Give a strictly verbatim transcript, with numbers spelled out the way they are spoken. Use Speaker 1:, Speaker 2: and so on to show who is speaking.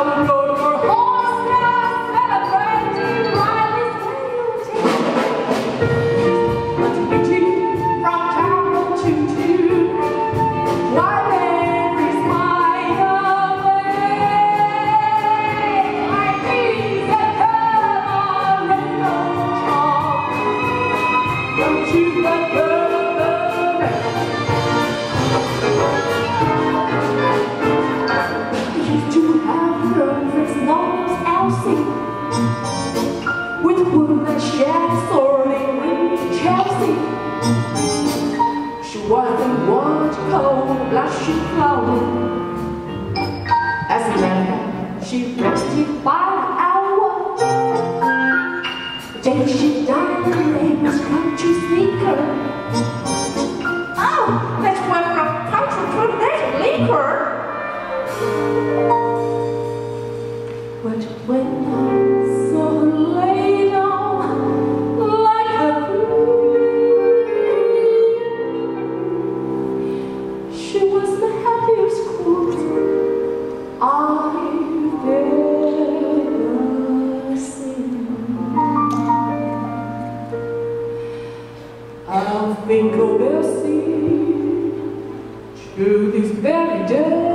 Speaker 1: Wasn't what you call blushing flower. As a man, she rested by the hour. Then she died in a country sneaker. Oh, that's went from country to that liquor. But when I saw her lay down like a she was the happiest queen I've ever seen. I think of Elsie to this very day.